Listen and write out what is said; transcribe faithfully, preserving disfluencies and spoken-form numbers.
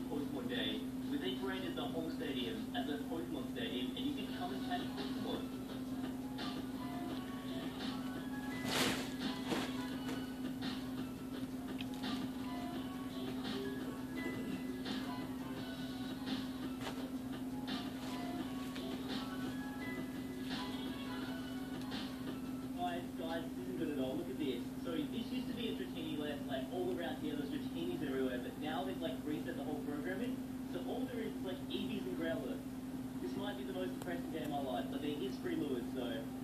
Pokemon Day, where they branded the home stadium as a Pokemon Stadium, and you can come and catch Pokemon. Guys, guys, this isn't good at all. Look at this. So this used to be a Dratini left, like all around here, there's Dratinis everywhere, but now they've like reset the whole programming. So all there is like Eevees and Growlithe. This might be the most depressing day of my life, but there is free lures, so